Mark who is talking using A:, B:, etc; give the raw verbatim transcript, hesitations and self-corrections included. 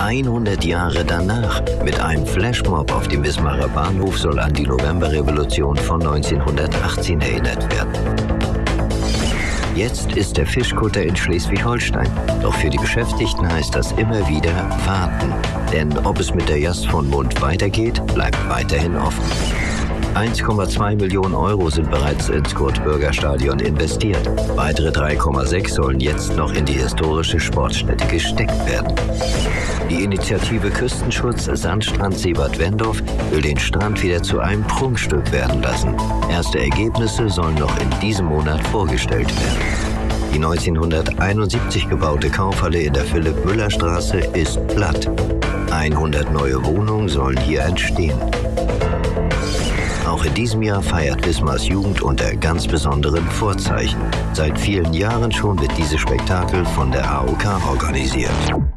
A: hundert Jahre danach. Mit einem Flashmob auf dem Wismarer Bahnhof soll an die Novemberrevolution von neunzehnhundertachtzehn erinnert werden. Jetzt ist der Fischkutter in Schleswig-Holstein. Doch für die Beschäftigten heißt das immer wieder warten. Denn ob es mit der Just von Mund weitergeht, bleibt weiterhin offen. eins Komma zwei Millionen Euro sind bereits ins Kurt-Bürger-Stadion investiert. Weitere drei Komma sechs sollen jetzt noch in die historische Sportstätte gesteckt werden. Die Initiative Küstenschutz Sandstrand Seebad-Wendorf will den Strand wieder zu einem Prunkstück werden lassen. Erste Ergebnisse sollen noch in diesem Monat vorgestellt werden. Die neunzehnhunderteinundsiebzig gebaute Kaufhalle in der Philipp-Müller-Straße ist platt. hundert neue Wohnungen sollen hier entstehen. Auch in diesem Jahr feiert Wismars Jugend unter ganz besonderen Vorzeichen. Seit vielen Jahren schon wird dieses Spektakel von der A O K organisiert.